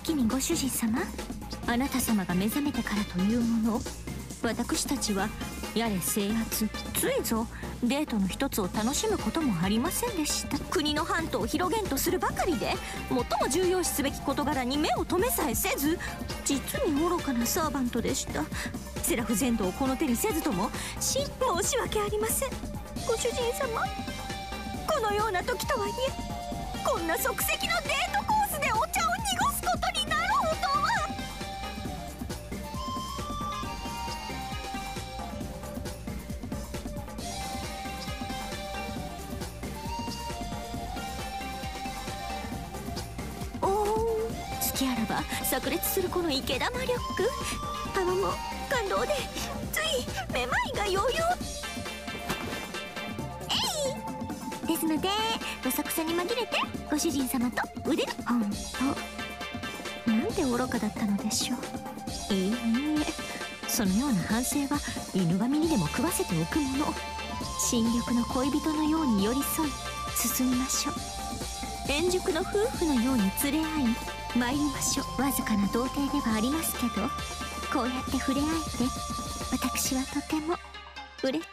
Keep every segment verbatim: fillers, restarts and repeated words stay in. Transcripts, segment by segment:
時にご主人様、あなた様が目覚めてからというもの、私たちはやれ制圧、ついぞデートの一つを楽しむこともありませんでした。国の版図を広げんとするばかりで、最も重要視すべき事柄に目を留めさえせず、実に愚かなサーバントでした。セラフ全土をこの手にせずともし申し訳ありません。ご主人様、このような時とはいえ、こんな即席のデートコースでお茶を濁すことになろうとは。おお、隙あらば炸裂するこの池玉リュック、パワも感動でついめまいがよよ。えいですので、どさくさに紛れてご主人様と腕のほんと、なんて愚かだったのでしょう。いいえ、そのような反省は犬神にでも食わせておくもの。新緑の恋人のように寄り添い進みましょう。円熟の夫婦のように連れ合い参りましょう。わずかな童貞ではありますけど、こうやって触れ合えて私はとてもうれ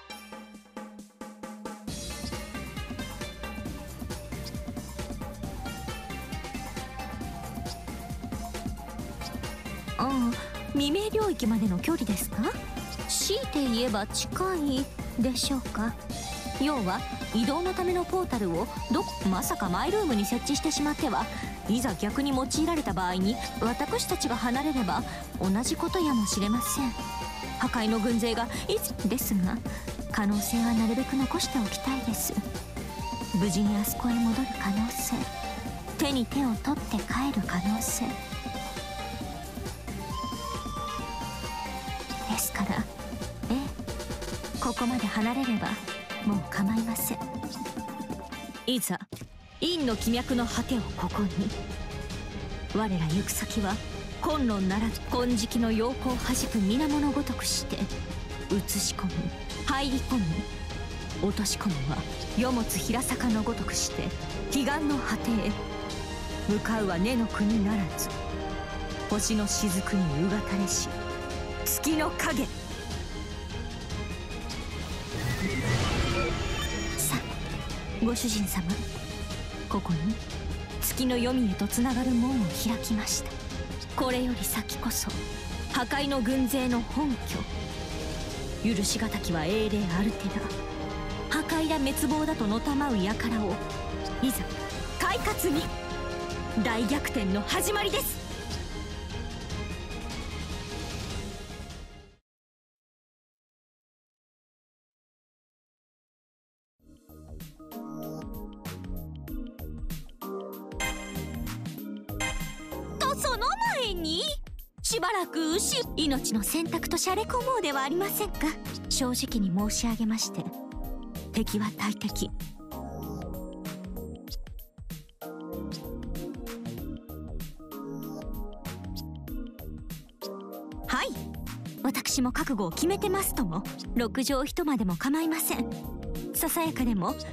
ああ、未明領域までの距離ですか？強いて言えば近いでしょうか。要は移動のためのポータルをどまさかマイルームに設置してしまっては、いざ逆に用いられた場合に私たちが離れれば同じことやもしれません。破壊の軍勢がいつですが、可能性はなるべく残しておきたいです。無事にあそこへ戻る可能性、手に手を取って帰る可能性ですから、ええ、ここまで離れればもう構いません。いざ陰の気脈の果てをここに、我ら行く先は崑崙ならず金色の陽光をはじく水面のごとくして移し込む、入り込む、落とし込むは世もつ平坂のごとくして彼岸の果てへ向かうは根の国ならず星の雫にうがたれし月の影。さあご主人様、ここに月の黄泉へとつながる門を開きました。これより先こそ破壊の軍勢の本拠、許し難きは英霊アルテナ、破壊だ滅亡だとのたまう輩をいざ快活に。大逆転の始まりです。とその前にしばらくし命の選択としゃれ込もうではありませんか。正直に申し上げまして、敵は大敵。はい、私も覚悟を決めてますとも。六畳一間でも構いません。ささやかでも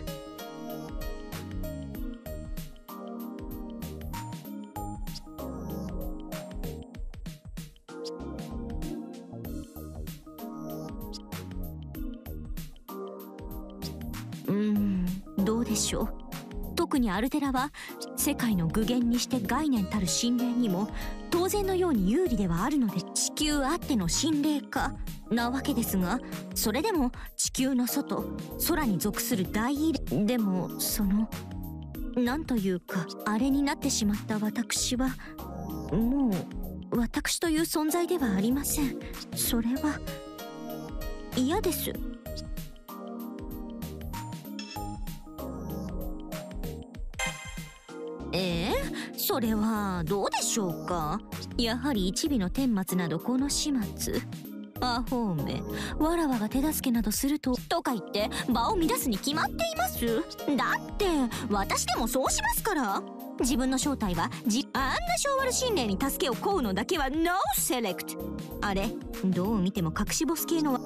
うーん、どうでしょう。特にアルテラは世界の具現にして概念たる神霊にも当然のように有利ではあるので、地球あっての神霊化なわけですが、それでも地球の外、空に属する大異霊でも、そのなんというかあれになってしまった私はもう私という存在ではありません。それは嫌です。ええ、それはどうでしょうか。やはり一尾の顛末などこの始末。アホめ、わらわが手助けなどするととか言って場を乱すに決まっています。だって私でもそうしますから。自分の正体はじあんな性悪神霊に助けを請うのだけは ノー セレクト。あれ、どう見ても隠しボス系の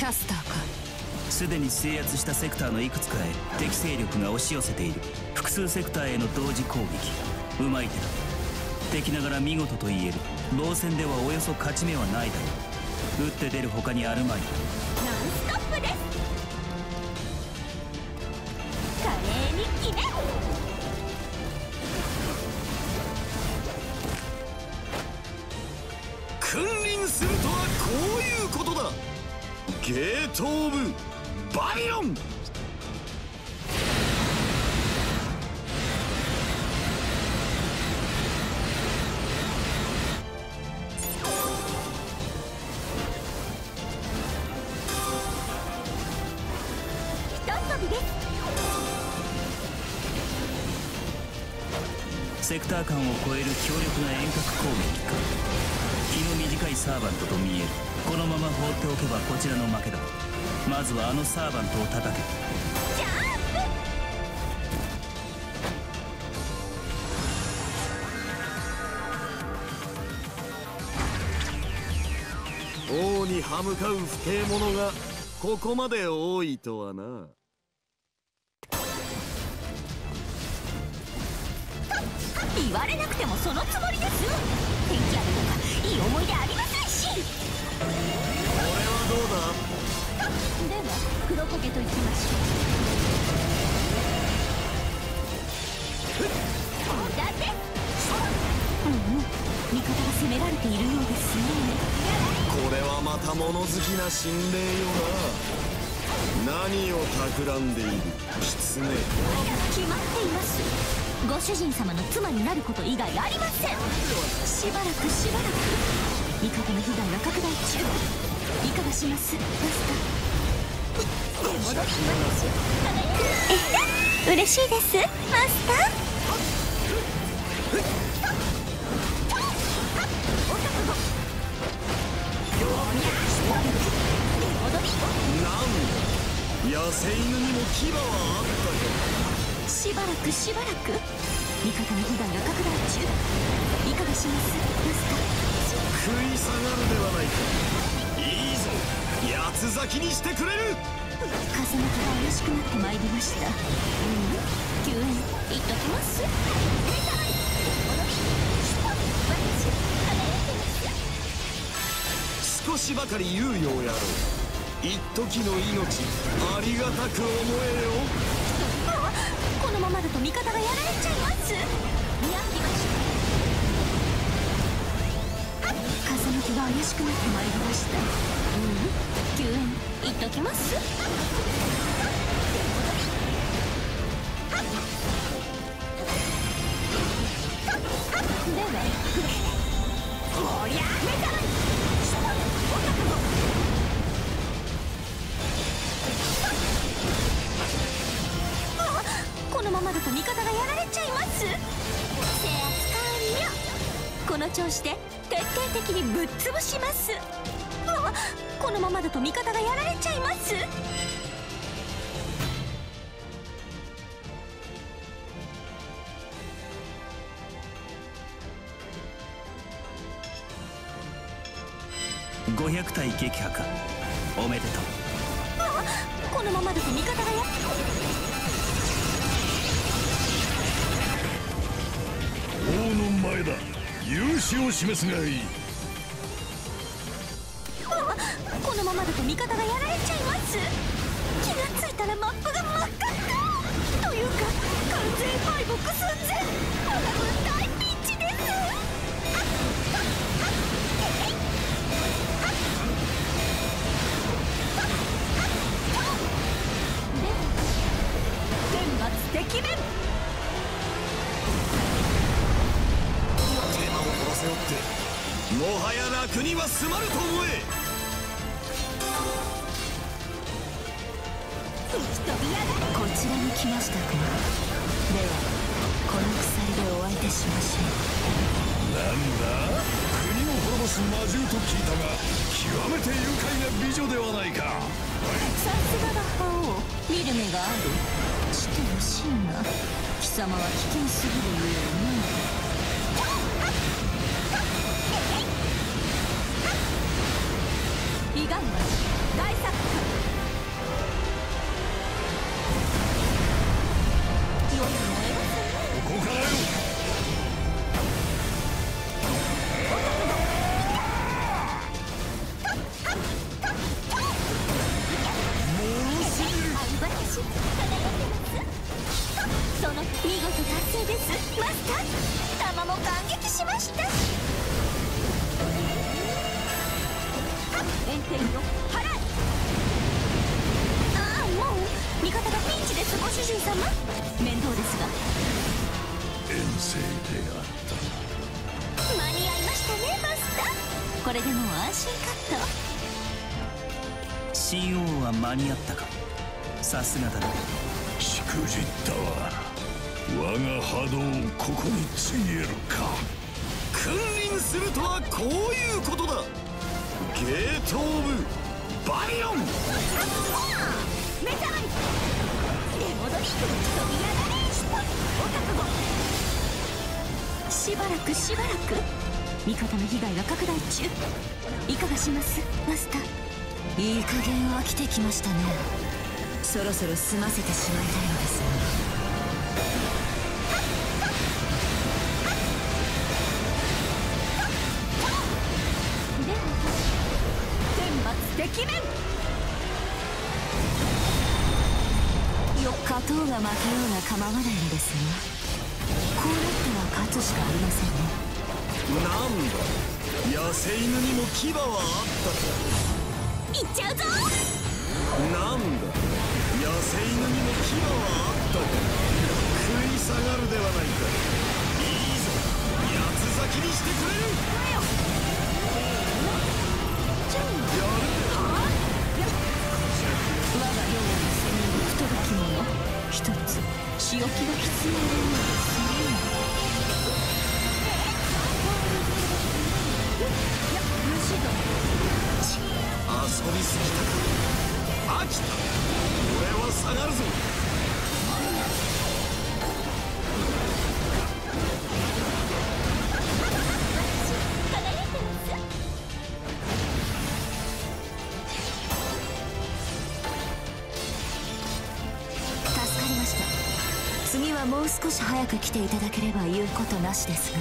キャスターか。 すでに制圧したセクターのいくつかへ敵勢力が押し寄せている。複数セクターへの同時攻撃、うまい手だ。敵ながら見事と言える。防戦ではおよそ勝ち目はないだろう。打って出る他にあるまい。 ノンストップです。華麗に決め。 君臨するとはこういうことだ。ゲート・オブ・バビロン。 セクター間を超える強力な遠隔攻撃か。気の短いサーバントと見える。このまま放っておけばこちらの負けだ。まずはあのサーバントを叩け。 ジャンプ。 王に歯向かう不敬者がここまで多いとはな。 言われなくてもそのつもりです。天気あるとかいい思い出ありませんし。 これはどうだ。 では黒焦げといきましょう。無駄です。うんうん、味方が攻められているようですね。 これはまた物好きな心霊よな。何を企んでいる狐。 決まっています。ご主人様の妻になること以外ありません。しばらくしばらく味方の被害は拡大中。いかがしますマスター。戻りますえ嬉しいですマスター。 なんだ、野生犬にも牙はあったよ。 しばらくしばらく味方の被害が拡大中。いかがしますマスター。 食い下がるではないか。いいぞ、八つ咲きにしてくれる。 風向きが怪しくなってまいりました。うん、救援いっときます。 少しばかり猶予をやろう。一時の命ありがたく思えよ。 このままだと味方がやられちゃいます。やりましょう。風向きが怪しくなってまいりました。うん、救援いっときます。ではおりゃめたらこのままだと味方がやられちゃいます。制圧完了。この調子で徹底的にぶっ潰します。あ、このままだと味方がやられちゃいます。 ごひゃく体撃破か。おめでとう。 あ、このままだと味方がや王の前だ。勇姿を示すがいい。 あ、このままだと味方がやられちゃいます。気がついたらマップが真っ赤っかというか完全敗北寸前。我が軍大ピンチです。天罰敵面。 背負ってもはや楽には済まぬと思え。 こちらに来ましたか。ではこの鎖でお相手しましょう。 なんだ、国を滅ぼす魔獣と聞いたが極めて愉快な美女ではないか。 さすがだ覇王、見る目がある。してほしいが貴様は危険すぎるゆえね。いがんばし大作戦。 です。マスター、弾も感激しました。炎天よ、払え。ああ、もう味方がピンチです。ご主人様、面倒ですが。 遠征であった間に合いましたね、マスター。これでもう安心カット。 新王は間に合ったか。さすがだな。 しくじったわ。我が波動をここについえるか。 君臨するとはこういうことだ。ゲート・オブ・バイオン。 目覚まり出戻り、飛び上がれ。お覚悟。しばらくしばらく味方の被害が拡大中。いかがします、マスター。 いい加減飽きてきましたね。そろそろ済ませてしまいたいのですが。 天末敵面。 勝とうが負けようが構わないのですが、こうなったら勝つしかありませんね。 なんだ、野生犬にも牙はあったか。 いっちゃうぞ。 なんだ、野生犬にも牙はあったか。食い下がるではないか。いいぞ、八つ咲きにしてくれる。やるで。 我が領を背に太る着物一つ仕置きが必要なようですね。虫ども、 遊びすぎたか。飽きた。俺は下がるぞ。 輝いてます。 次はもう少し早く来ていただければ言うことなしですが。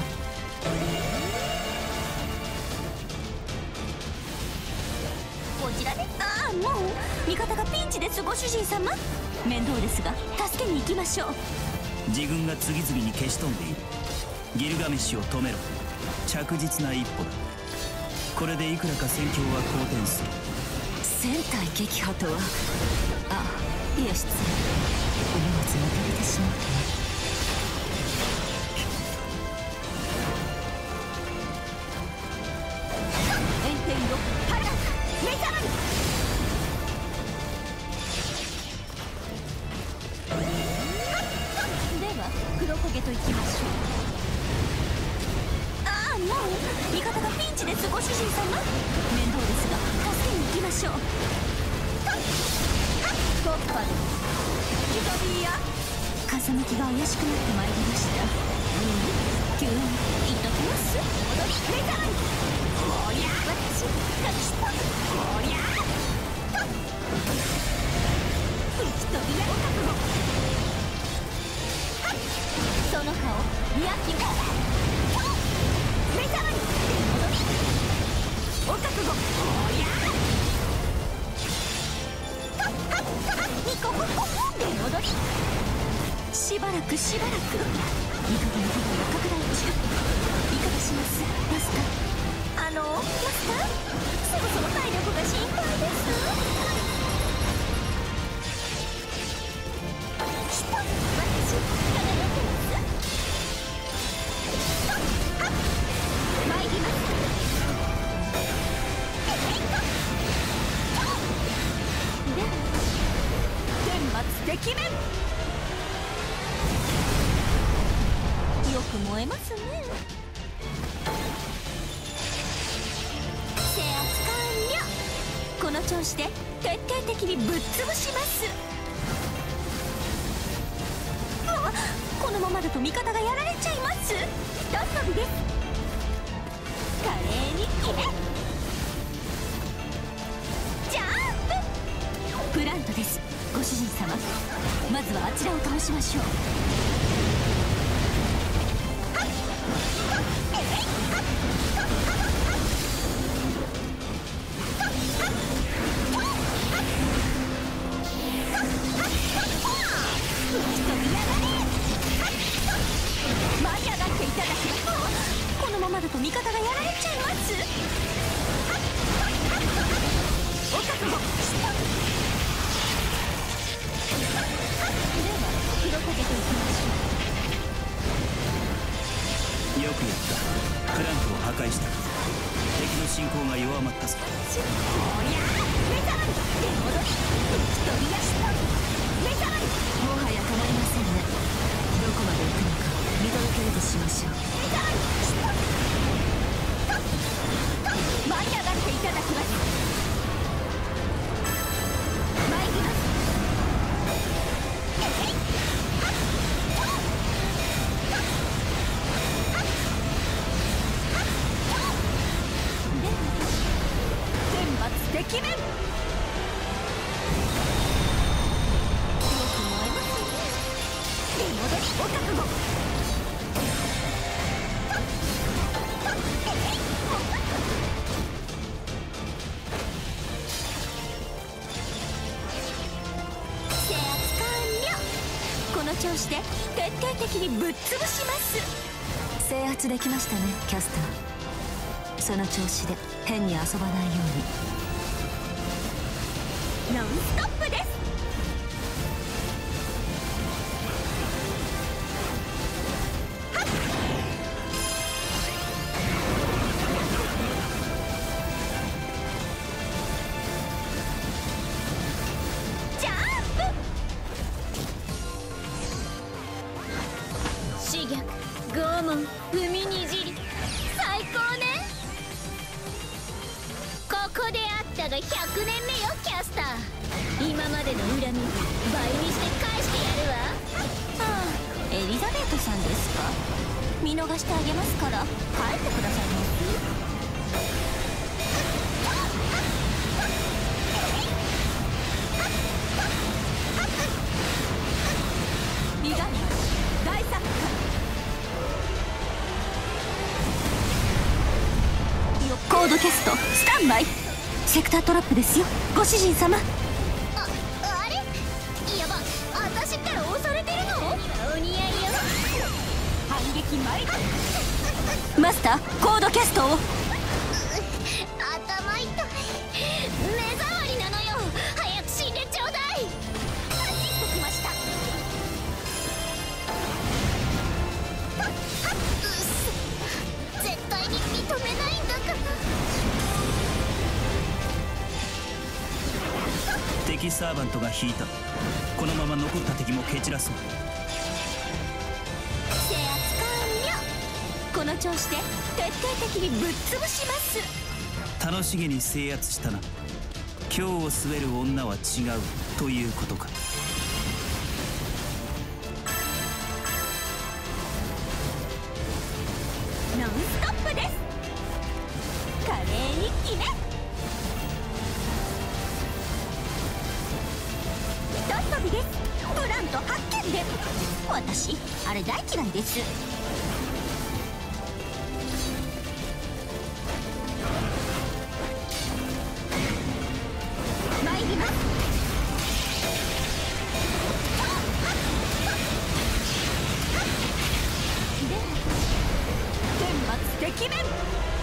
こちらで。ああ、もう味方がピンチです。ご主人様、面倒ですが助けに行きましょう。 自軍が次々に消し飛んでいる。ギルガメッシュを止めろ。着実な一歩だ。これでいくらか戦況は好転する。 戦隊撃破とは。あ、いや失礼。思わず抜け出てしまったね。 炎天よ、払う。目覚まり。では黒焦げといきましょう。ああ、もう味方がピンチです。ご主人様、面倒ですが助けに行きましょう。コッパで風向きが怪しくなってまいりました。うん、 急に言っときます。踊り目覚まり。おりゃ私勝ちと。おりゃ吹き飛びやお覚悟。その顔見飽きも目覚まり。踊りお覚悟。おりゃニコホホホで踊り。しばらくしばらく味方の被害が拡大中。いかがします、マスター。あのマスター、そろそろ体力が心配です。きっと私輝いてます。参ります。では天末敵面。よく燃えますね。制圧完了。この調子で徹底的にぶっ潰します。あ、このままだと味方がやられちゃいます。ひとっ飛びです。華麗に決めジャンプ。プラントです。ご主人様、まずはあちらを倒しましょう。 よくやった。プランクを破壊した。敵の進行が弱まったぞ。 おりゃ目覚まり出戻り飛び足と目覚まり。 もはや止まりませんね。どこまで行くのか見届けるとしましょう。 目覚まりとと舞い上がっていただきます。参ります。えへいはっととはっはっとで天罰てきめん。よく燃えますね。出戻りお覚悟。制圧完了。この調子で徹底的にぶっ潰します。 制圧できましたね、キャスター。その調子で変に遊ばないように。 ノンストップです。はっジャンプ。刺激拷問踏みにじり最高ね。ここであったがひゃくねんめよ、キャスター。今までの恨み倍にして返してやるわ。ああ、エリザベートさんですか。見逃してあげますから帰ってくださいます。いがみ大作戦。コードキャストスタンバイ。セクタートラップですよ、ご主人様。あ、あれやば、私ったら押されてるの。お似合いよ。反撃参り。マスター、コードキャストを。頭痛い。目障りなのよ。早く死んでちょうだい。パチッときました。はっはっうっす。絶対に認めないんだから。 敵サーバントが引いた。このまま残った敵も蹴散らそう。 制圧完了。この調子で徹底的にぶっ潰します。 楽しげに制圧したな。今日を滑る女は違うということか。 ノンストップです。華麗に決め。ひと飛びです。プラント発見で。私あれ大嫌いです。参ります。で天罰てきめん。よ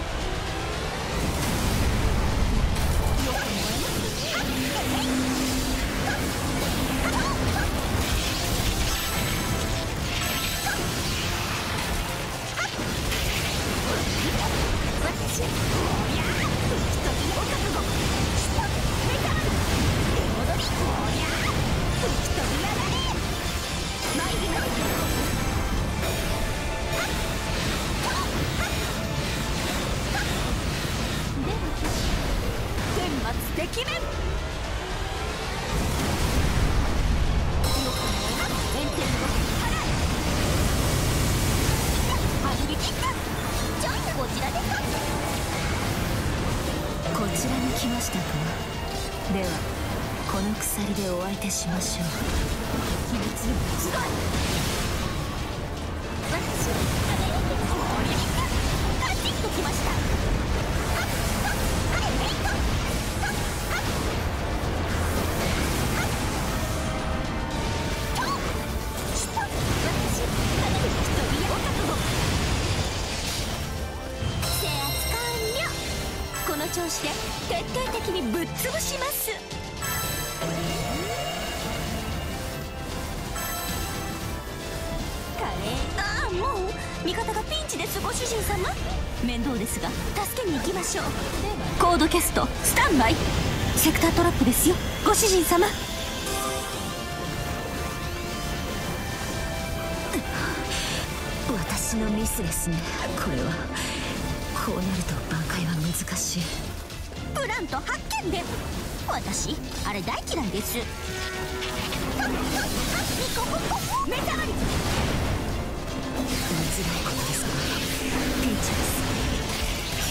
く燃えます。はっえい私、おりゃ吹き飛びお覚悟。目覚まり出戻り。おりゃ吹き飛びやがれ。参ります。はっとはっで天罰てきめん。よく燃えます。炎天の払え。反撃か。ちょいこちらですか。 こちらに来ましたか。ではこの鎖でお相手しましょう。 秘密すごい。私あれをおりゃパチッときました。はっはっはっえいとはっはっはっとしと私あれ吹き飛びやお覚悟。制圧完了。この調子で徹底的にぶっ潰します。華麗。ああ、もう味方がピンチです。ご主人様、面倒ですが助けに行きましょう。コードキャストスタンバイ。セクタートラップですよ、ご主人様。 私のミスですね。これはこうなると挽回は難しい。 プラント発見で。私あれ大嫌いです。目覚まり。 見づらいことですがピンチです。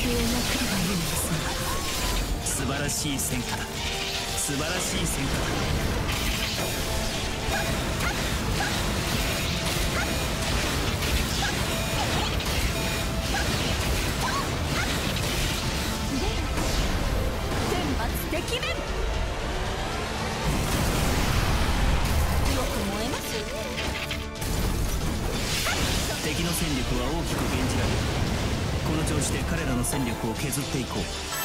救援が来ればいいのですが。 素晴らしい戦果だ。素晴らしい戦果だ。 天罰てきめん。よく燃えますね。 敵の戦力は大きく減じられる。この調子で彼らの戦力を削っていこう。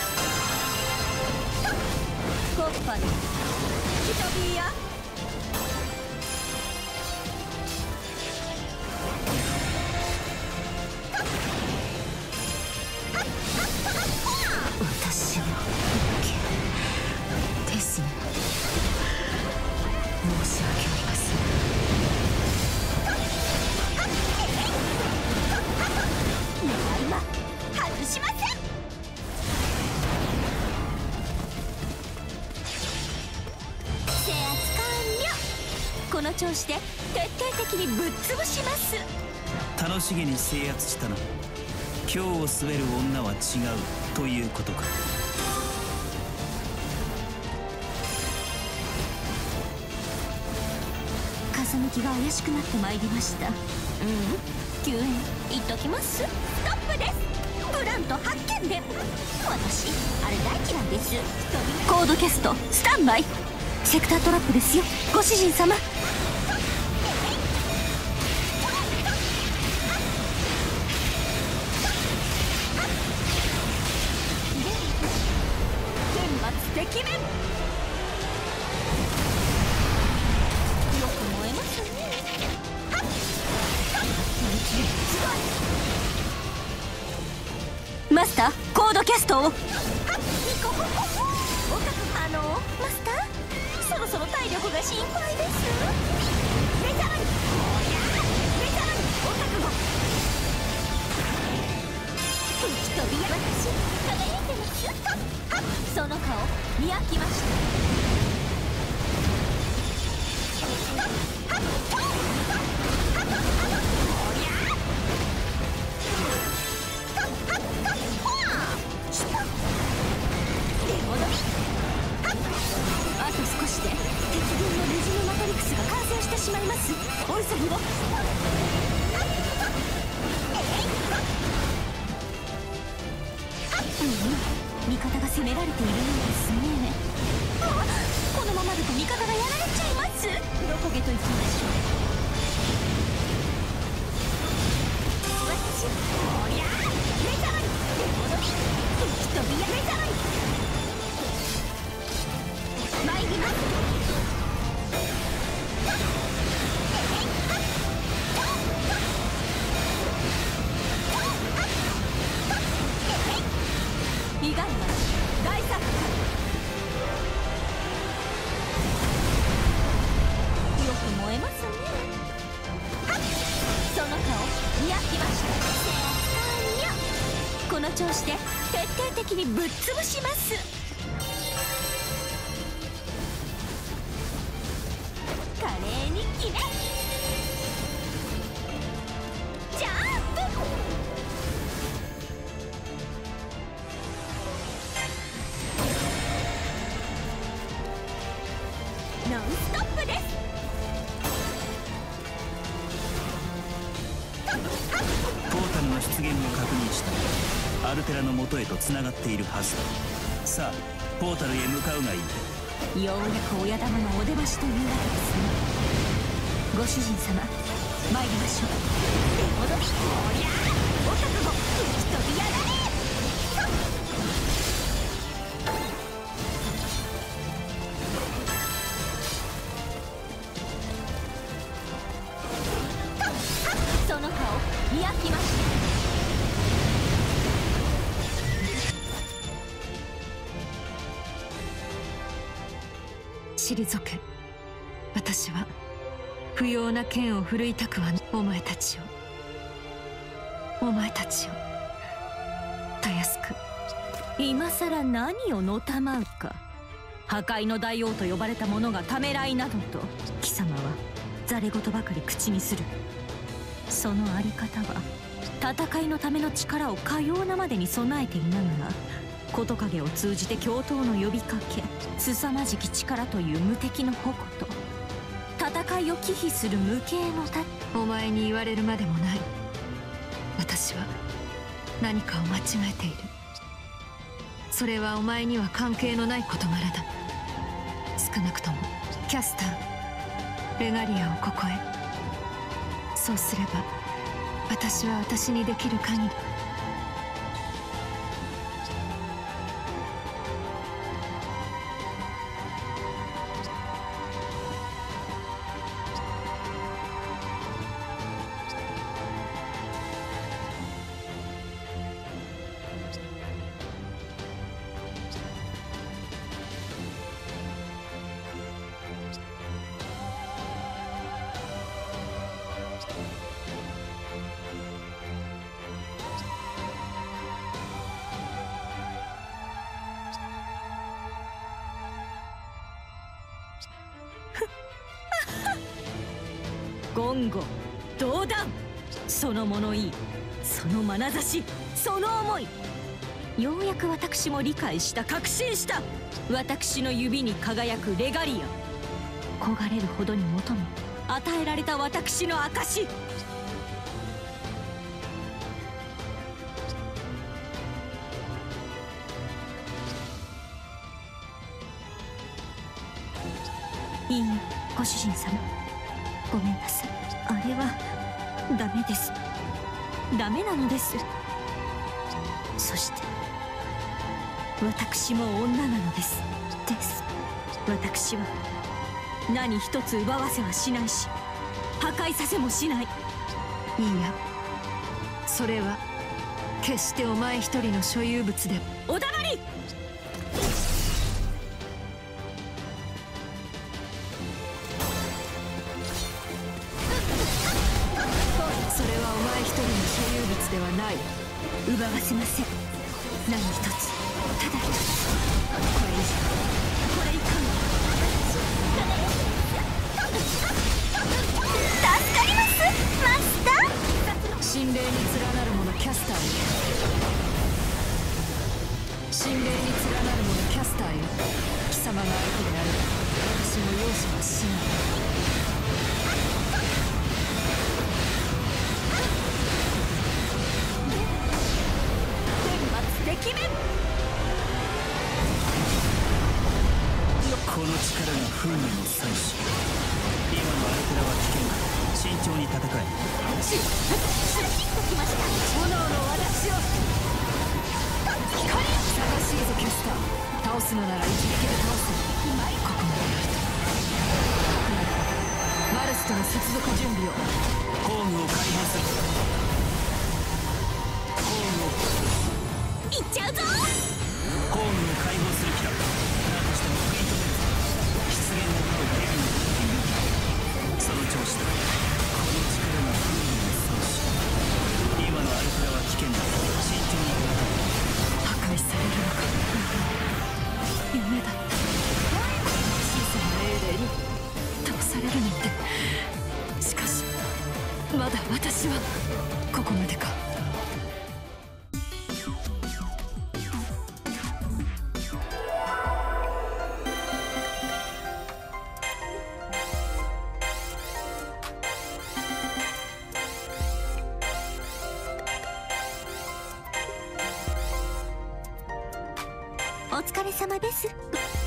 コッパでヒトビーや。 私の剣ですね。申し訳ありません。 狙いは外しません。制圧完了。この調子で徹底的にぶっ潰します。 楽しげに制圧したな。今日を滑る女は違うということか。 風向きが怪しくなってまいりました。うん、救援言っときます。ストップです。プラント発見で。私あれ大嫌いです。コードキャストスタンバイ。セクタートラップですよ、ご主人様。天罰てきめん。よく燃えますね。マスターコードキャストを。あのマスター、そろそろ体力が心配です。目覚まり。目覚まり。お覚悟。吹き飛びや。私輝いてます。その顔見飽きました。あと少しで敵軍のレジムマトリクスが完成してしまいます。お急ぎを。うん、味方が攻められているようですね。あ、このままだと味方がやられちゃいます。どこへと行きましょう。私おりゃ目覚まり。出戻り。吹き飛びや目覚まり。参ります。意外な大作戦。よく燃えますね。その顔見飽きました。この調子で徹底的にぶっ潰します。華麗に決め。ジャンプ。ノンストップです。 ポータルの出現を確認した。アルテラの元へとつながっているはずだ。さあポータルへ向かうがいい。 ようやく親玉のお出ましというわけですね。ご主人様参りましょう。出戻り。おりゃお覚悟。吹き飛びやがれ。その顔見飽きまし退け。私は不要な剣を振るいたくはない。お前たちをお前たちをたやすく。 今さら何をのたまうか。破壊の大王と呼ばれた者がためらいなどと貴様はざれ言ばかり口にする。そのあり方は戦いのための力をかようなまでに備えていながら、事影を通じて共闘の呼びかけ、凄まじき力という無敵の矛と戦いを忌避する無形のた。 お前に言われるまでもない。私は何かを間違えている。それはお前には関係のない事柄だ。少なくともキャスターレガリアをここへ。そうすれば私は私にできる限り。 言語道断、その物言い、その眼差し、その思い、ようやく私も理解した、確信した。私の指に輝くレガリア、焦がれるほどに求め与えられた私の証。いいえ、ご主人様、ごめんなさい。あれはダメです。ダメなのです。そして私も女なのですです。私は何一つ奪わせはしないし、破壊させもしない。いいや、それは決してお前一人の所有物で。 お黙り。 それはお前一人の所有物ではない。 奪わせません。何一つ、ただ一つ。これ以上、これ以下の。助かりますマスター。 神霊に連なる者キャスターよ。神霊に連なる者キャスターよ。貴様が相手であれば私も容赦はしない。 敵面。 この力が風味の祭司。今のアルテラは危険だ。慎重に戦え。 し、し、きました。 炎の私を。光。探しいぞキャスター。倒すのなら一撃で倒す。ここまでやると。マルスとの接続準備を。 工具を解放する。工具を。 いっちゃうぞ。 工具を解放する気だ。何としても食い止める。出現の手をヘビに振っている。その調子だ。この力が風味の祭司。今のアルテラは危険だ。慎重に戦う。 破壊されるのか。夢だった。この小さな英霊に倒されるなんて。しかしまだ私はここまでか。 お疲れ様です。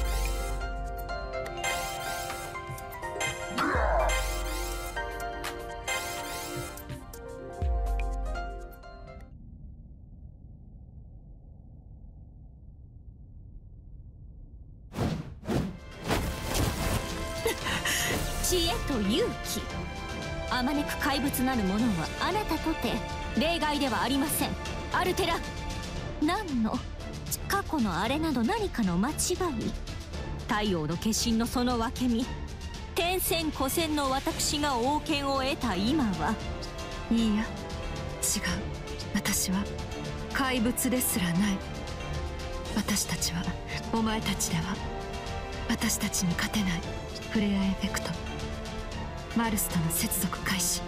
知恵と勇気、あまねく怪物なるものはあなたとて例外ではありません。アルテラ、何の過去のあれなど何かの間違い。 太陽の化身のその分け身、天戦古戦の私が王権を得た今は。 いいや、違う。私は怪物ですらない。私たちはお前たちでは私たちに勝てない。フレアエフェクト、マルスとの接続開始。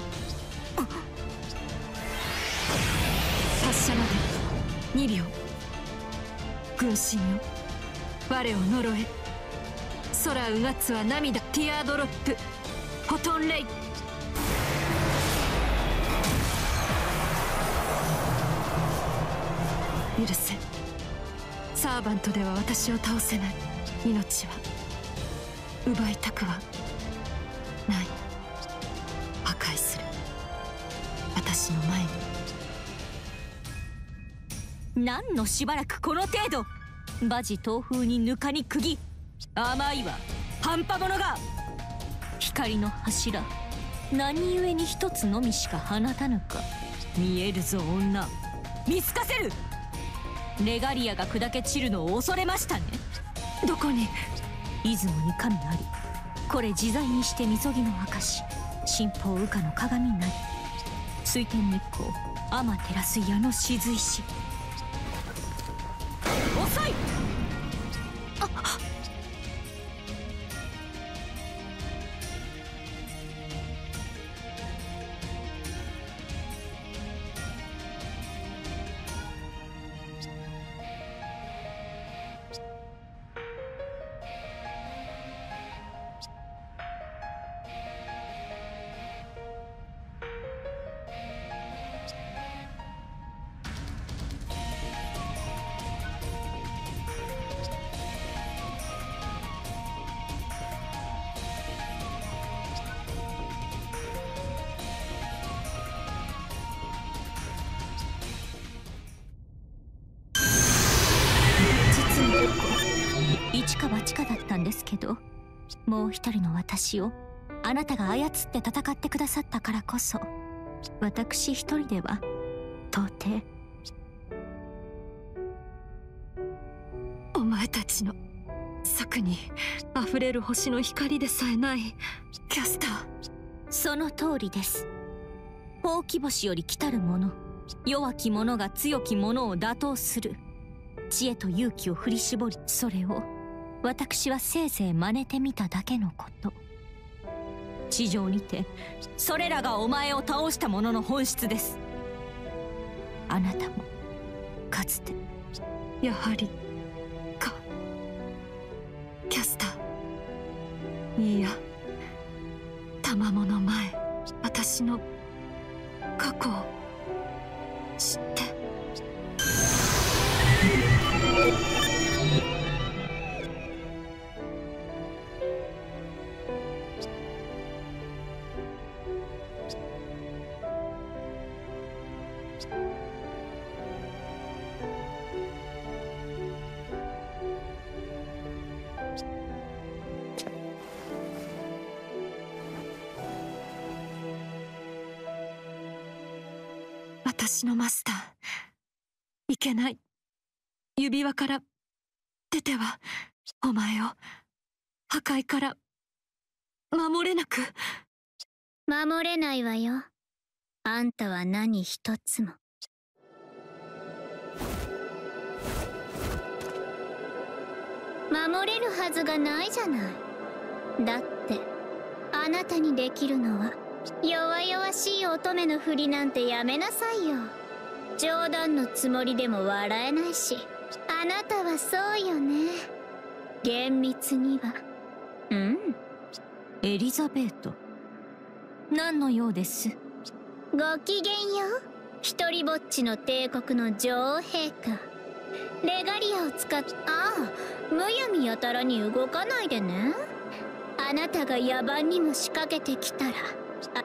発射までにびょう。軍神よ、我を呪え。空うがつは涙。ティアドロップ、フォトンレイ。許せ。サーバントでは私を倒せない。命は奪いたくはない。破壊する、私の前に。 何のしばらくこの程度。馬事東風にぬかに釘。甘いわ半端者が。光の柱、何故に一つのみしか放たぬか。見えるぞ女、見透かせる。レガリアが砕け散るのを恐れましたね。 どこに？ 出雲に神あり。これ自在にしてみそぎの証、神宝羽化の鏡なり。水天日光、天照矢の雫石。遅い。一か八かだったんですけど、もう一人の私をあなたが操って戦ってくださったからこそ、私一人では到底。 お前たちの策に溢れる星の光でさえない。キャスター。 その通りです。ほうき星より来たる者、弱き者が強き者を打倒する。知恵と勇気を振り絞り、それを私はせいぜい真似てみただけのこと。地上にてそれらがお前を倒した者の本質です。あなたもかつて。 やはりか。キャスター。いいや、賜物の前、私の過去を知って。私のマスター、いけない。指輪から出てはお前を破壊から守れなく。 守れないわよ。あんたは何一つも。守れるはずがないじゃない。だってあなたにできるのは弱々しい乙女のふりなんてやめなさいよ。冗談のつもりでも笑えないし。あなたはそうよね。厳密には。うん。 エリザベート、何のようです？ ごきげんよう。一人ぼっちの帝国の女王陛下。レガリアを使っ、ああ、むやみやたらに動かないでね。あなたが野蛮にも仕掛けてきたら、あ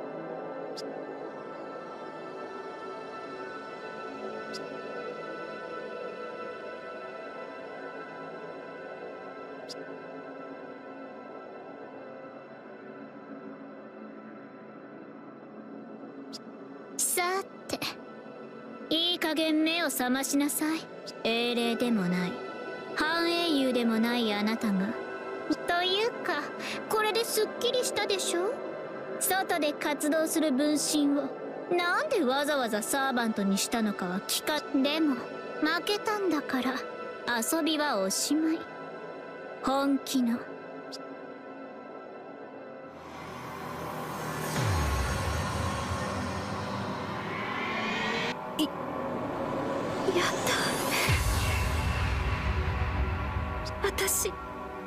さて、いい加減目を覚ましなさい。英霊でもない半番英雄でもないあなたが。というかこれですっきりしたでしょ。外で活動する分身をなんでわざわざサーバントにしたのかは聞か。でも負けたんだから遊びはおしまい。本気のいやった私は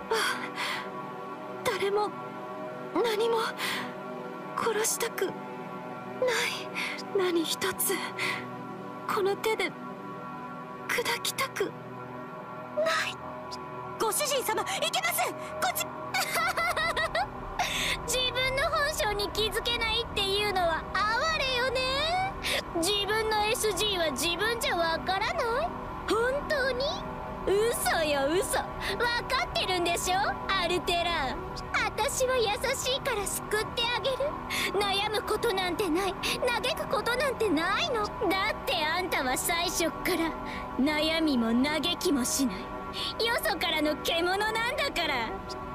誰も何も殺したくない。何一つこの手で砕きたくない。 ご主人様、いけます。こっち自分の本性に気づけないっていうのは哀れよね。自分の エスジー は自分じゃわからない。本当に嘘よ嘘。わかってるんでしょアルテラ。私は優しいから救ってあげる。悩むことなんてない。嘆くことなんてないの。だってあんたは最初っから悩みも嘆きもしない。よそからの獣なんだから。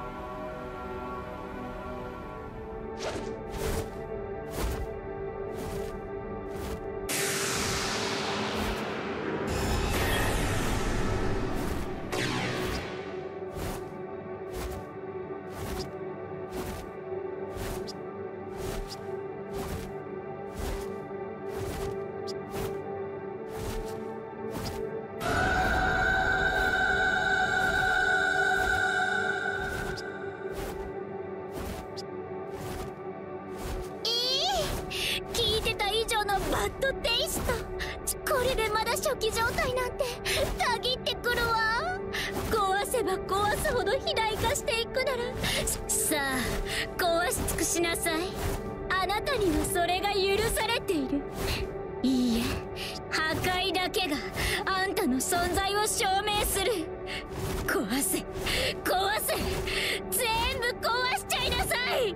バッドテイスト。これでまだ初期状態なんてたぎってくるわ。壊せば壊すほど肥大化していくならさあ壊し尽くしなさい。あなたにはそれが許されている。いいえ、破壊だけがあんたの存在を証明する。壊せ壊せ全部壊しちゃいなさい。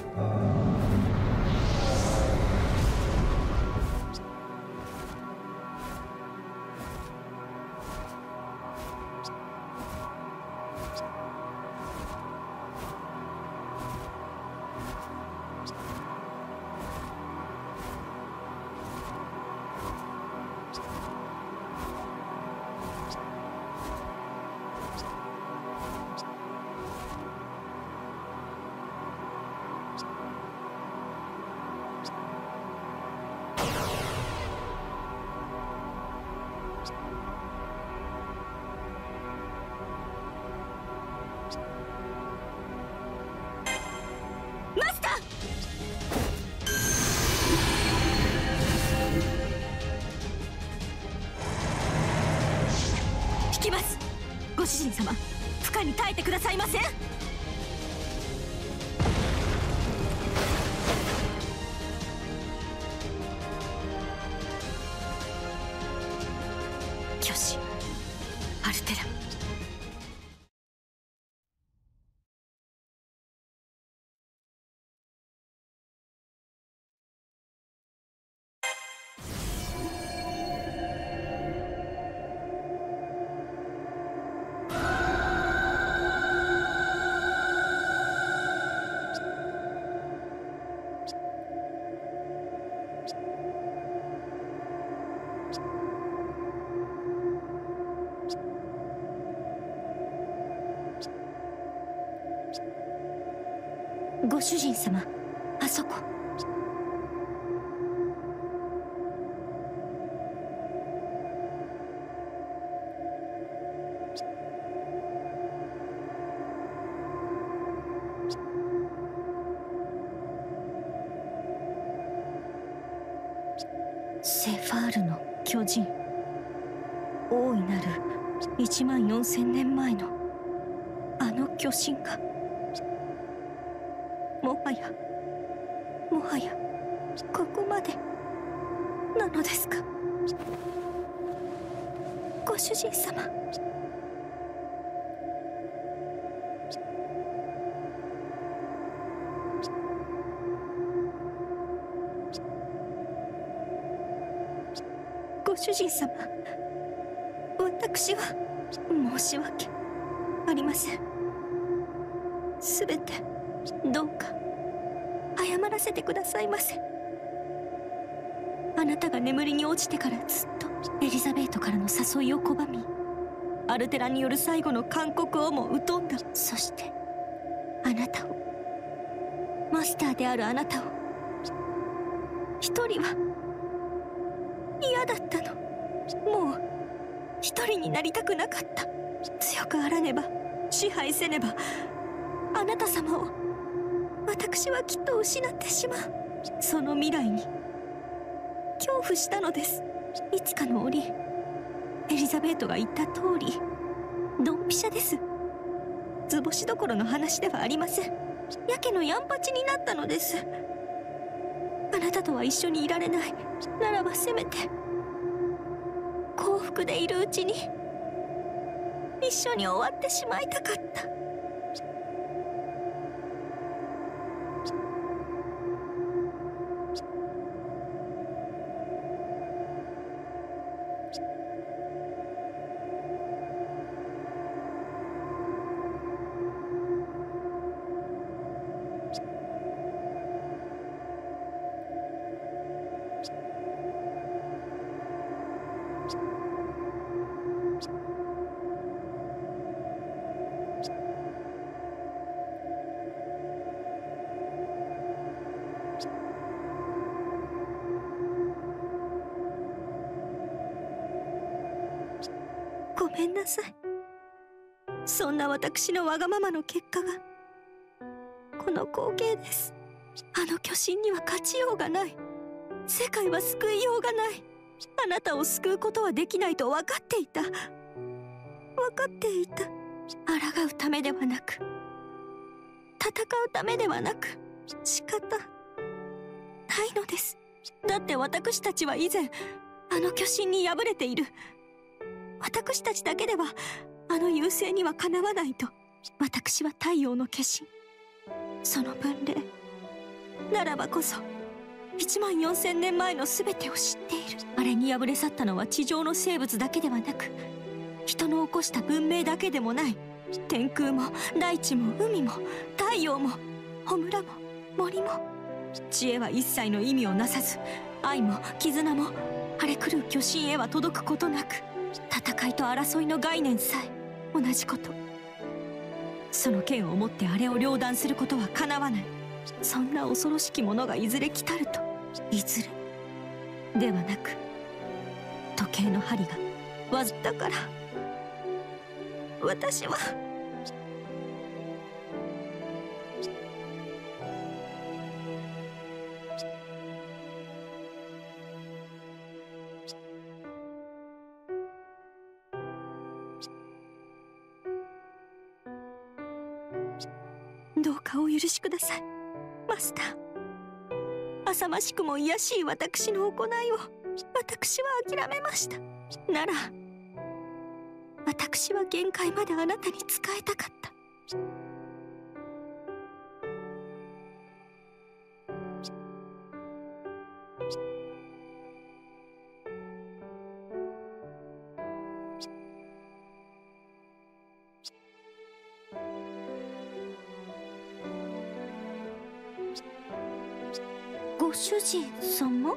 ご主人様、負荷に耐えてくださいません。 巨子アルテラ。 ご主人様、あそこ。セファールの巨人、大いなるいちまんよんせんねんまえのあの巨神が、もはやもはやここまでなのですか。ご主人様。ご主人様、私は申し訳ありません。すべてどうか謝らせてくださいませ。あなたが眠りに落ちてからずっとエリザベートからの誘いを拒み、アルテラによる最後の勧告をも疎んだ。そしてあなたを、マスターであるあなたを、一人は嫌だったの。もう一人になりたくなかった。強くあらねば、支配せねば、あなた様を私はきっと失ってしまう。その未来に恐怖したのです。いつかの折、エリザベートが言った通り、ドンピシャです。図星どころの話ではありません。やけのヤンパチになったのです。あなたとは一緒にいられない。ならばせめて幸福でいるうちに一緒に終わってしまいたかった。ごめんなさい。そんな私のわがままの結果がこの光景です。あの巨神には勝ちようがない。世界は救いようがない。あなたを救うことはできないと分かっていた。分かっていた。抗うためではなく、戦うためではなく、仕方ないのです。だって私たちは以前あの巨神に敗れている。私たちだけではあの優勢にはかなわないと。私は太陽の化身、その分霊ならばこそいちまんよんせんねんまえの全てを知っている。あれに敗れ去ったのは地上の生物だけではなく、人の起こした文明だけでもない。天空も大地も海も太陽も焔も森も、知恵は一切の意味をなさず、愛も絆も荒れ狂う巨神へは届くことなく、戦いと争いの概念さえ同じこと。その剣を持ってあれを両断することはかなわない。そんな恐ろしきものがいずれ来たると。いずれではなく、時計の針がわずだから、私はどうかお許しください、マスター。浅ましくも卑しい私の行いを私は諦めました。なら私は限界まであなたに仕えたかった。ご主人様？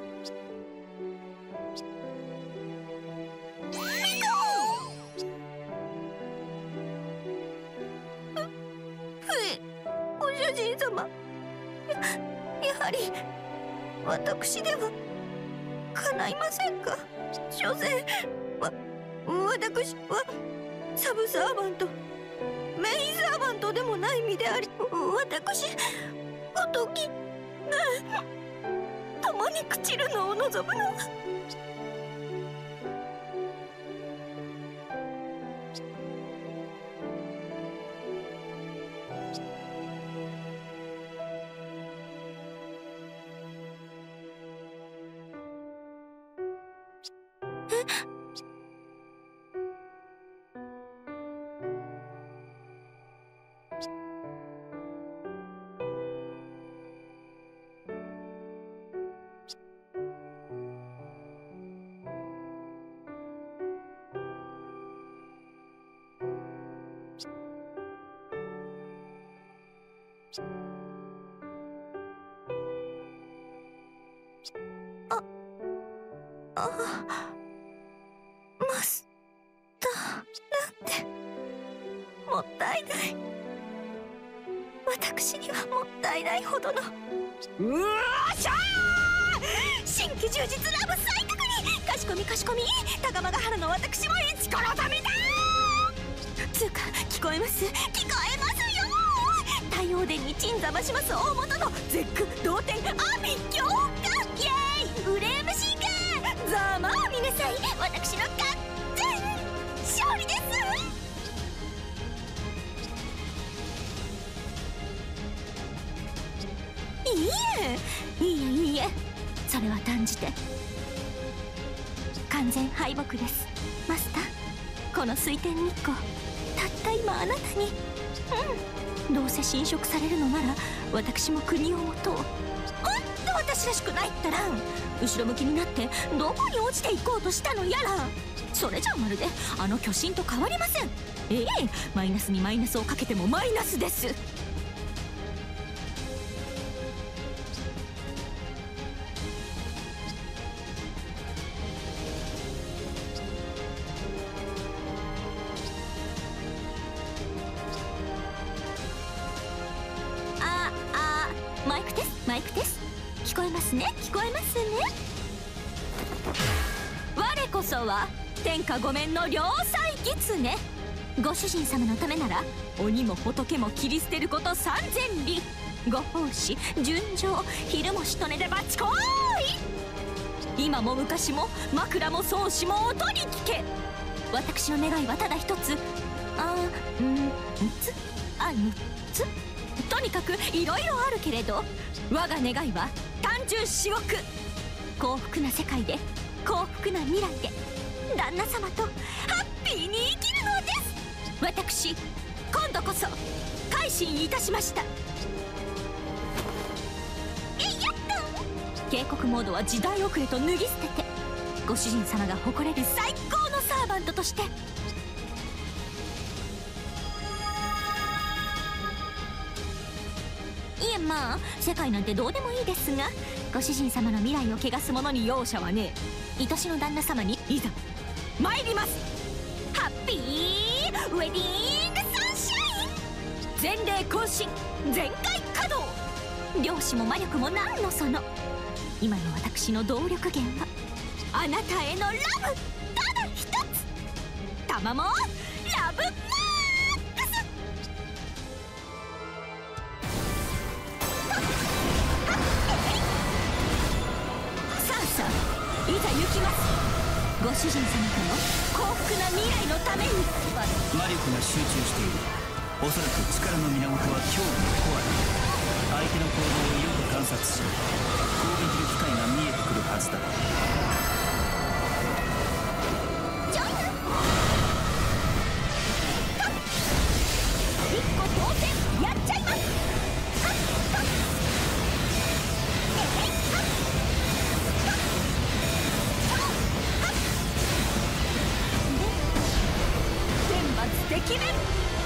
ご主人様、や、やはり私では叶いませんか？所詮わ私はサブサーバント、メインサーバントでもない身であり、私ごとき共に朽ちるのを望むのは。 あマスターなんてもったいない。私にはもったいないほどの。うわーしゃー、新規充実ラブ再確認。かしこみかしこみ、高間ヶ原の私も一このためだ。つうか聞こえます、聞こえますよ。太陽殿に鎮座増します大元の絶句同点阿鼻教官。イエーイ、うれやましいか。ざまあみなさい、私の完全勝利です。いいえいいえいいえ、それは断じて完全敗北です。マスター、この水天日光、たった今あなたに、うん、どうせ侵食されるのなら私も国を持とう。ほんと私らしくないったらん。後ろ向きになってどこに落ちていこうとしたのやら。それじゃまるであの巨神と変わりません。ええ、マイナスにマイナスをかけてもマイナスです。マイクテスマイクテス、聞こえますね、聞こえますね。我こそは天下御免の良妻狐。ご主人様のためなら鬼も仏も切り捨てること三千里。ご奉仕純情、昼もしとねでバチコーイ。今も昔も枕も草子も音に聞け。私の願いはただ一つ。あーんつあむつ、とにかくいろいろあるけれど、我が願いは単純至極。幸福な世界で幸福な未来で旦那様とハッピーに生きるのです。私今度こそ改心いたしました。えいやっと、警告モードは時代遅れと脱ぎ捨てて、ご主人様が誇れる最高のサーバントとして。いえ、まあ世界なんてどうでもいいですが、ご主人様の未来を汚す者に容赦はねえ。愛しの旦那様にいざ参ります。ハッピーウェディングサンシャイン、全霊渾身全開稼働、漁師も魔力も何のその。今の私の動力源はあなたへのラブただ一つ。玉もラブマークス。さあさあ、いざ行きます。ご主人様との幸福な未来のために。 魔力が集中している。おそらく力の源は恐怖のコアだ。相手の行動をよく観察し、攻撃の機会が見えてくるはずだ。 ジョイナ一個当選やっちゃいます。はっはっえいはっはっはっ天罰敵面。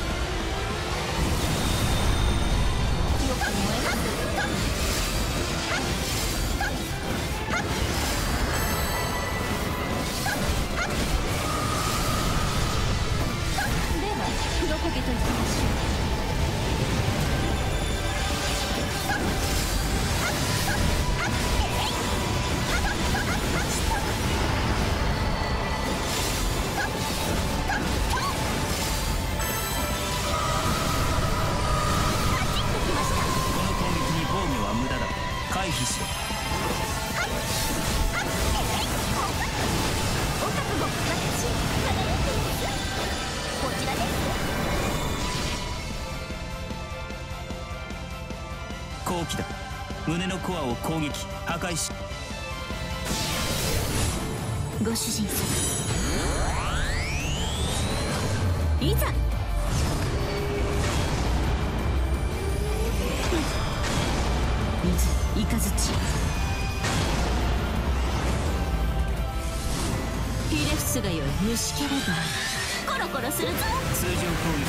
よく燃えます。では黒焦げといきましょう。 回避しろ。 お覚悟、私輝いています。こちらです。 好機だ。胸のコアを攻撃破壊し。 ご主人様、いざ。水イカズチヒレフスがよい。虫ければコロコロするぞ。 通常攻撃を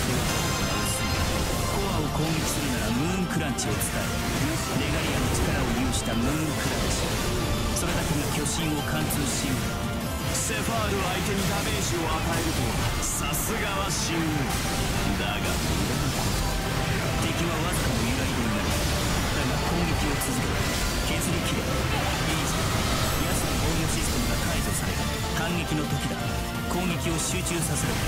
コアを攻撃するならムーンクランチを使え。レガリアの力を有したムーンクランチ、それだけが巨神を貫通しうる。 セファール相手にダメージを与えるとはさすがは神軍だが敵はわずかの揺らぎになる。だが攻撃を続け削りきれ。いいじゃん。奴の防御システムが解除された。反撃の時だ。攻撃を集中させろ。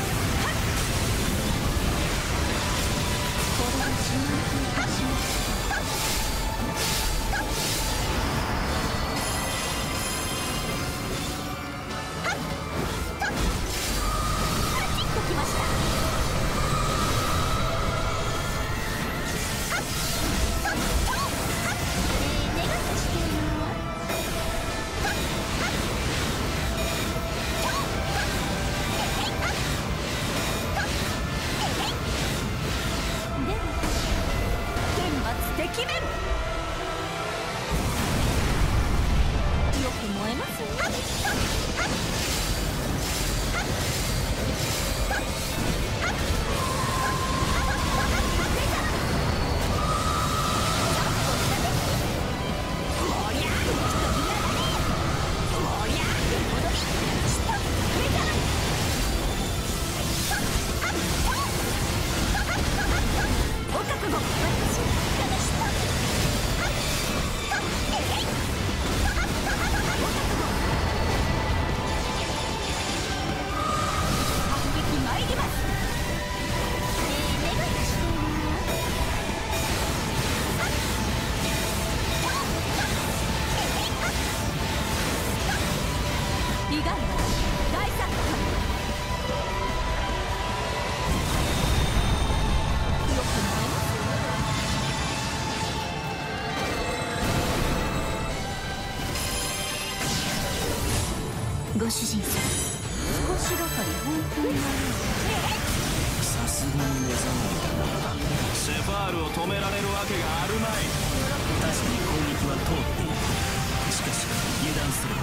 ご主人様、少しばかり本当に悪い。 さすがに目覚まりだな。セファールを止められるわけがあるまい。 確かに攻撃は通っている。しかし油断すれば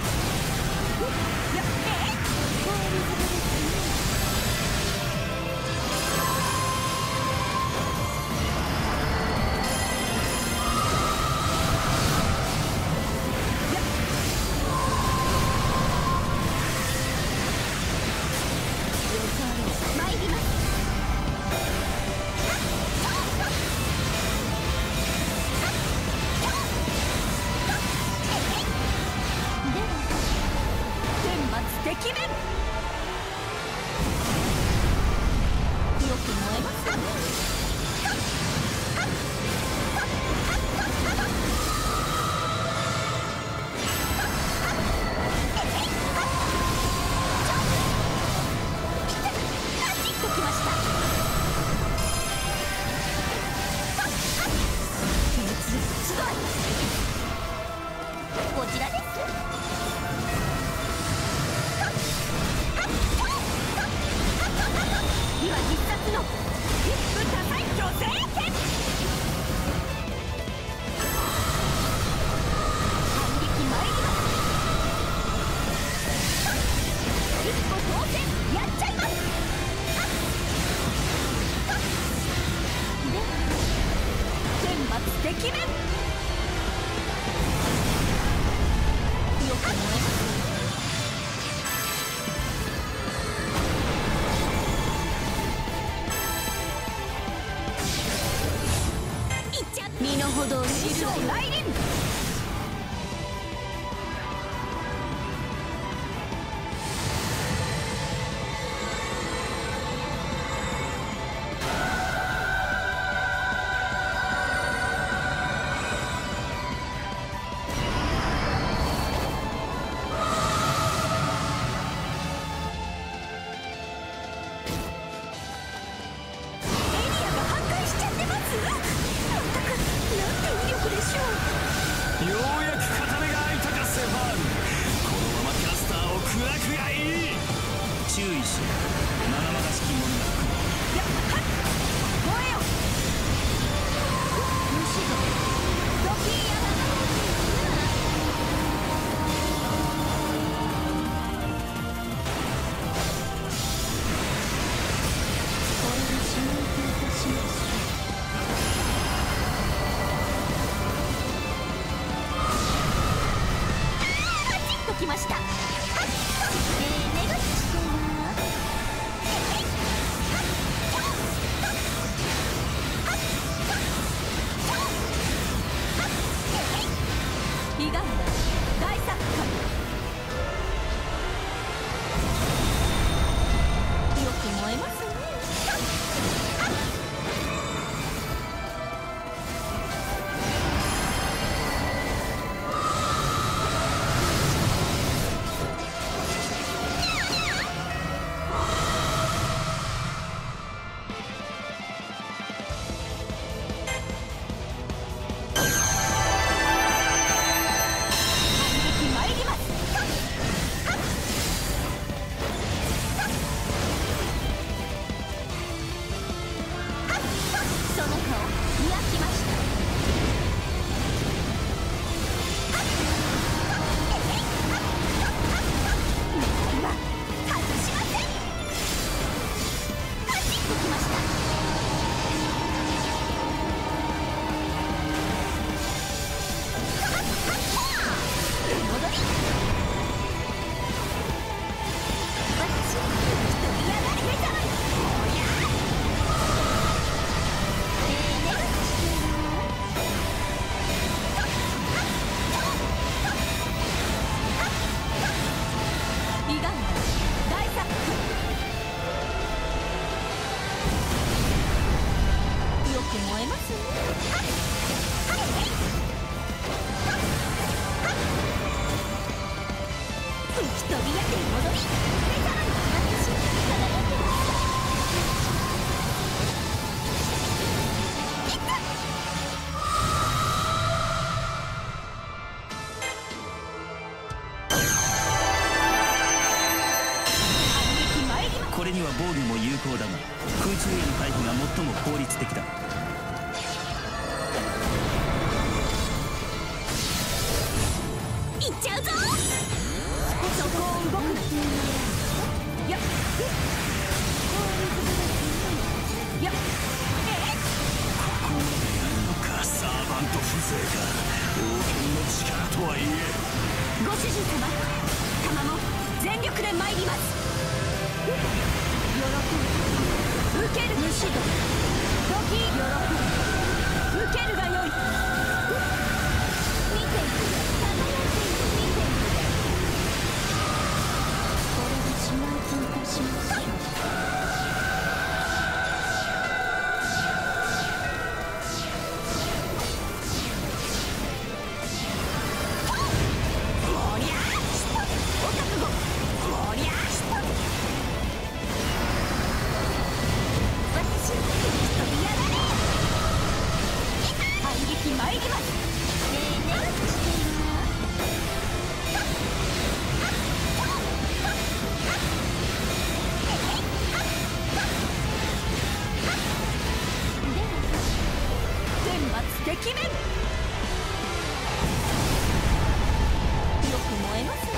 身の程を知るわよ。 その顔焼きました。 これには防御も有効だが空中への回避が最も効率的だ。 いっちゃうぞ。そこを動くな。やっやっえっここまでやるのか。サーバント風情か。王権の力とはいえ。 ご主人様、玉も全力で参ります。喜ぶ受ける虫ど時喜ぶ受けるがよい。見ていくよ、輝いていく。見ていくよ。これで始末いたしましょう。おりゃお覚悟。おりゃ参ります。ねえねえしてるわ。天末敵面。よく燃えますね。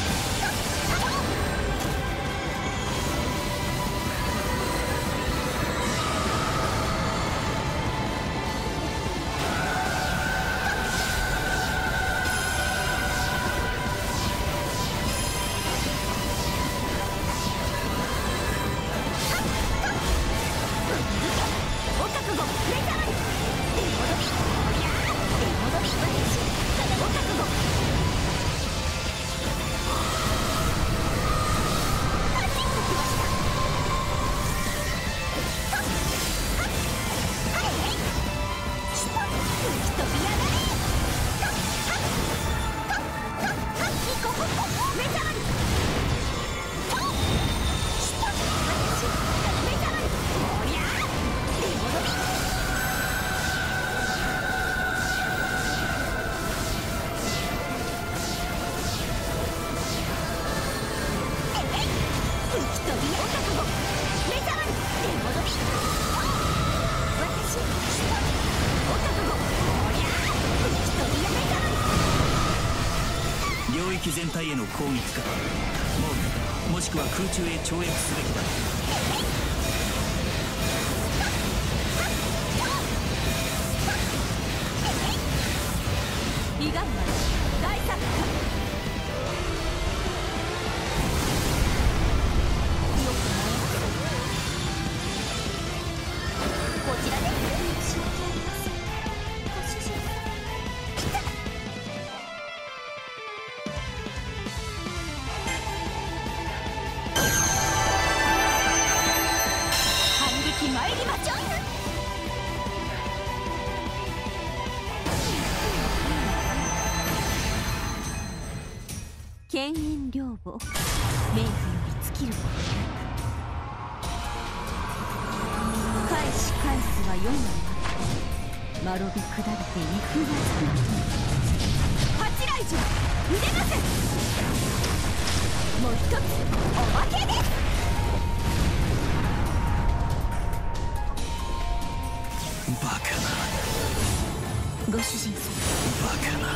領域全体への攻撃か。モールもしくは空中へ跳躍すべきだ。 彼岸まで大作戦。よく燃えます。こちらで申し訳ありません。ご主人様。反撃参りましょう。犬猿両母、明治より尽きることなく。返し返すは世の中。まろび下って幾らつくなと。八来城腕なせ。もう一つおまけです。 バカな。 ご主人様。 バカな。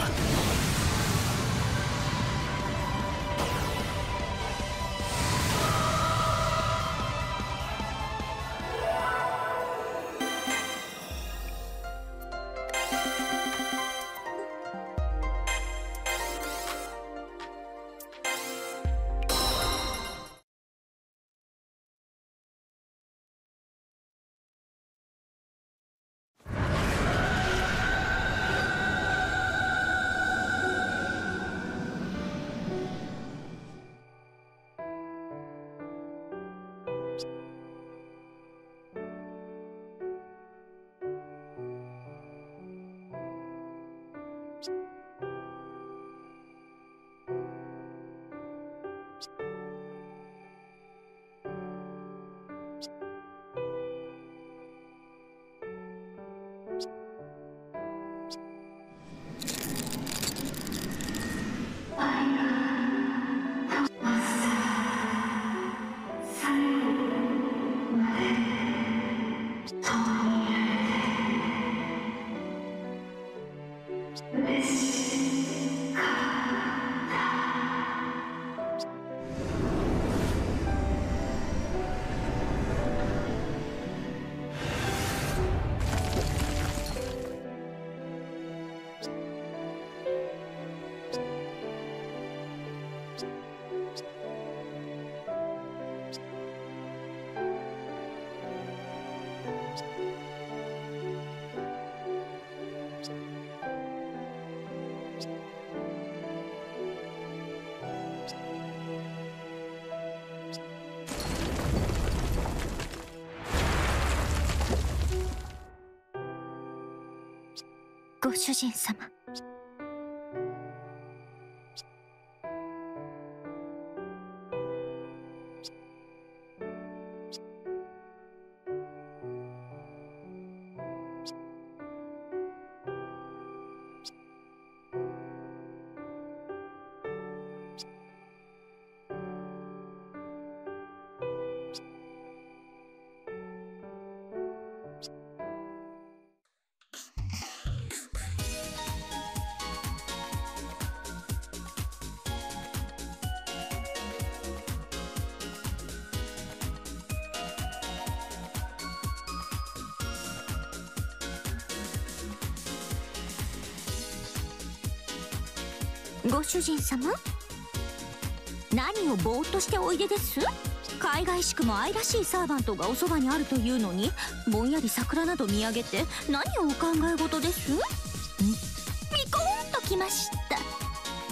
ご主人様。ご主人様、何をぼーっとしておいでです？海外しくも愛らしいサーバントがおそばにあるというのに、ぼんやり桜など見上げて何をお考え事です？ん？みこーんときました。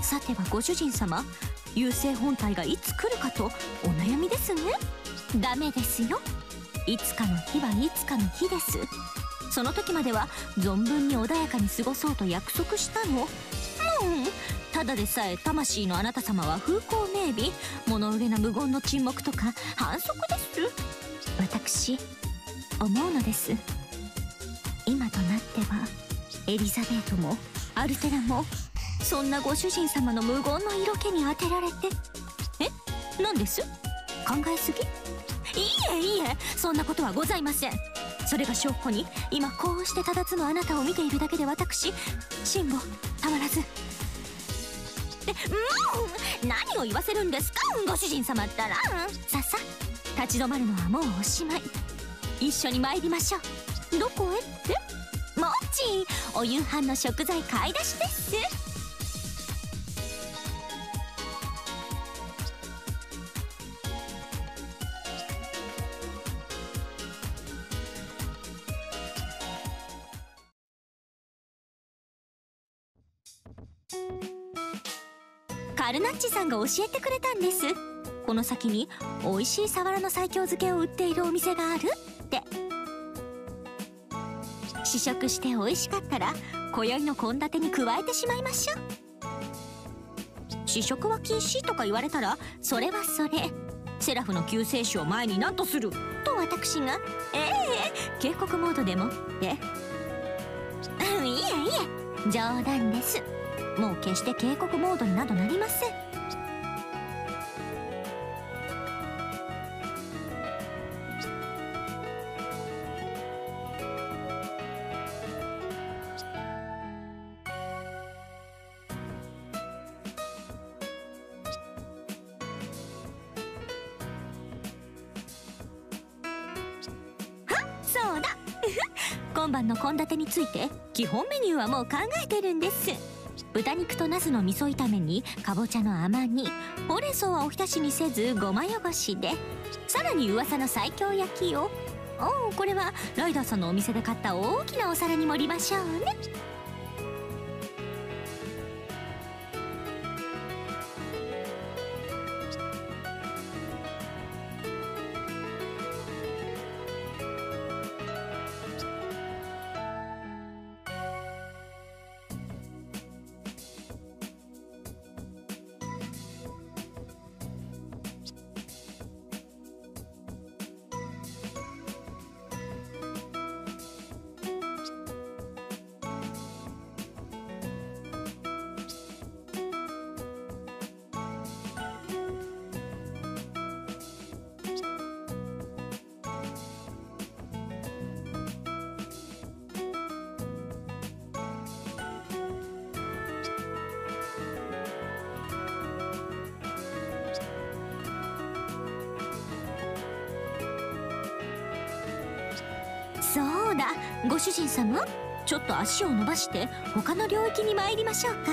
さてはご主人様、優勢本体がいつ来るかとお悩みですね。ダメですよ。いつかの日はいつかの日です。その時までは存分に穏やかに過ごそうと約束したの。うん、ただでさえ魂のあなた様は風光明媚、物憂げな無言の沈黙とか反則です。私思うのです。今となってはエリザベートもアルテラもそんなご主人様の無言の色気に当てられて。え、何です？考えすぎ？いいえいいえ、そんなことはございません。それが証拠に今こうして佇むあなたを見ているだけで私心もたまらず。で、もう何を言わせるんですか、ご主人様ったら。ささ立ち止まるのはもうおしまい。一緒に参りましょう。どこへって？もちお夕飯の食材買い出しです。カルナッチさんが教えてくれたんです。この先に美味しいサワラの西京漬けを売っているお店があるって。試食して美味しかったら今宵の献立に加えてしまいましょう。試食は禁止とか言われたらそれはそれ、セラフの救世主を前に何とすると私がええ警告モードでもっていえいえ冗談です。もう決して警告モードになどなりません。 そうだ今晩の献立について基本メニューはもう考えてるんです。豚肉とナスの味噌炒めにかぼちゃの甘煮、ほうれん草はおひたしにせずごま汚しで、さらに噂の西京焼きを、おおこれはライダーさんのお店で買った大きなお皿に盛りましょうね。そうだ、ご主人様、ちょっと足を伸ばして他の領域に参りましょうか。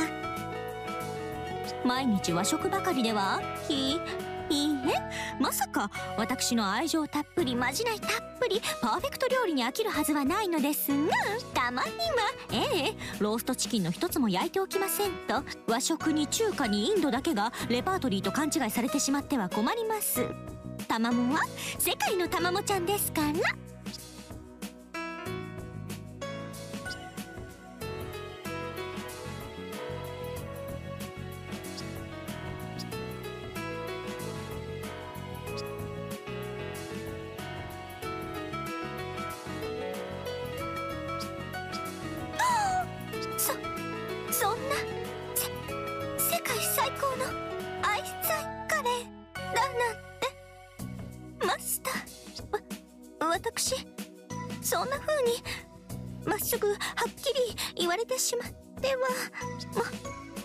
毎日和食ばかりでは、いいいいえ、まさか私の愛情たっぷりまじないたっぷりパーフェクト料理に飽きるはずはないのですが、たまにはええローストチキンの一つも焼いておきませんと、和食に中華にインドだけがレパートリーと勘違いされてしまっては困ります。たまもは世界のたまもちゃんですから。そんなせ世界最高の愛妻カレーだなんて、マスター、わ私そんな風にまっすぐはっきり言われてしまっては、ももう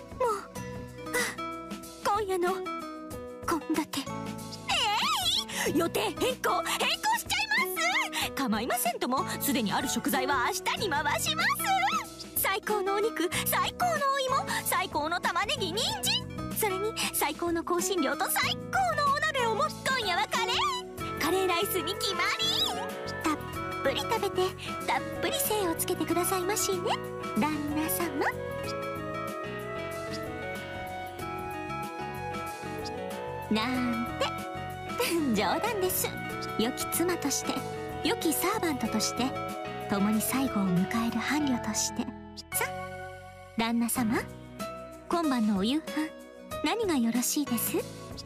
あ今夜の献立、えい、予定変更変更しちゃいます。構いませんとも、すでにある食材は明日に回します。最高のお肉、最高のお芋、最高の玉ねぎ、人参、それに最高の香辛料と最高のお鍋をも、今夜はカレーカレーライスに決まり。たっぷり食べてたっぷり精をつけてくださいましね、旦那様。なんて冗談です。良き妻として、良きサーバントとして、共に最後を迎える伴侶として。さあ旦那様、今晩のお夕飯何がよろしいです？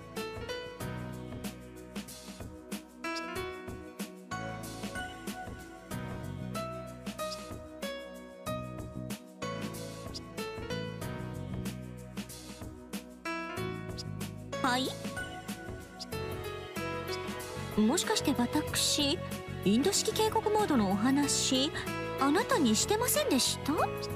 はい、もしかして私インド式警告モードのお話あなたにしてませんでした？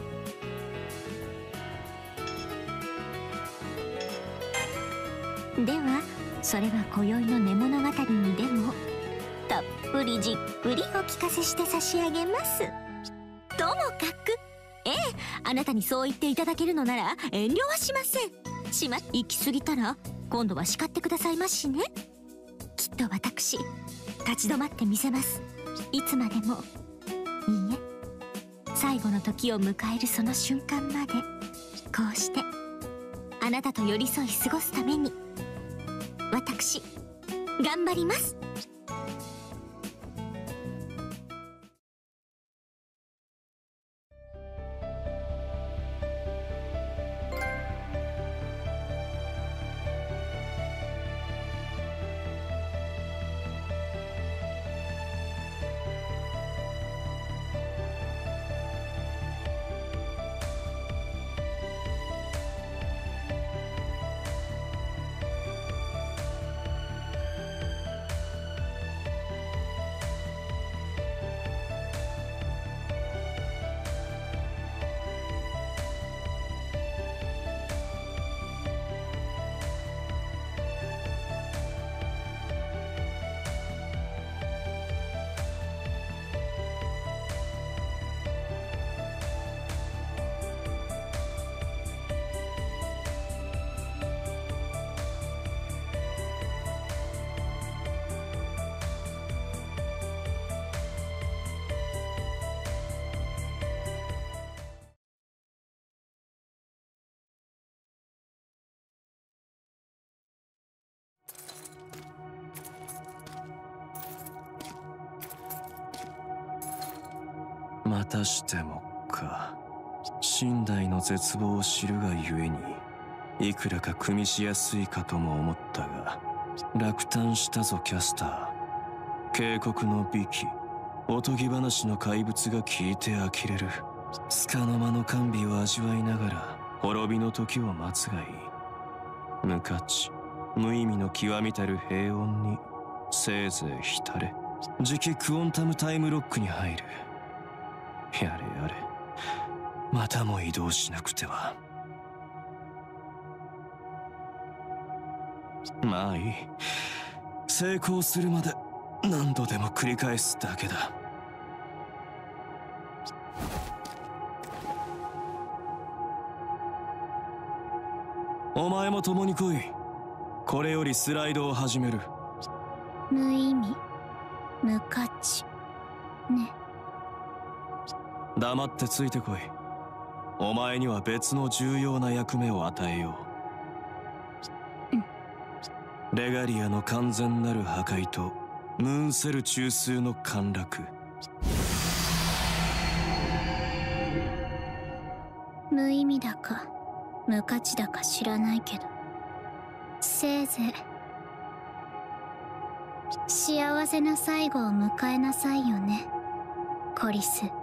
ではそれは今宵の寝物語にでもたっぷりじっくりお聞かせして差し上げます。ともかくええあなたにそう言っていただけるのなら遠慮はしません。しま行き過ぎたら今度は叱ってくださいましね。きっと私立ち止まってみせます。いつまでも。いいえ、最後の時を迎えるその瞬間まで、こうしてあなたと寄り添い過ごすために私頑張ります。 またしてもか。身代の絶望を知るがゆえにいくらか組みしやすいかとも思ったが、落胆したぞキャスター。警告の美記、おとぎ話の怪物が聞いて呆れる。束の間の甘美を味わいながら滅びの時を待つがいい。無価値無意味の極みたる平穏にせいぜい浸れ。次期クオンタムタイムロックに入る。やれやれ、またも移動しなくては。まあいい、成功するまで何度でも繰り返すだけだ。お前も共に来い。これよりスライドを始める。 無意味無価値ね。 黙ってついてこい。お前には別の重要な役目を与えよう。うん、レガリアの完全なる破壊とムーンセル中枢の陥落。 無意味だか無価値だか知らないけど、せいぜい幸せな最後を迎えなさいよね、コリス。